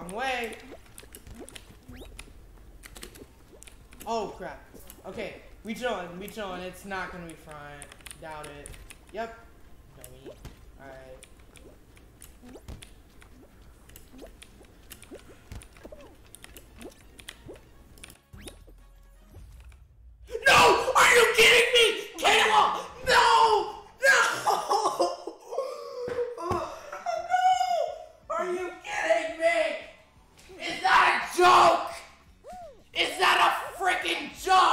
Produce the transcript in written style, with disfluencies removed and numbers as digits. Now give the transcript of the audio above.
Wrong way. Oh, crap. Okay, we chillin'. It's not gonna be front. Doubt it. Yep. Dummy. Alright. No! Are you kidding me? Kayla! No! No! No! Are you kidding me? Is that a joke? Is that a freaking joke?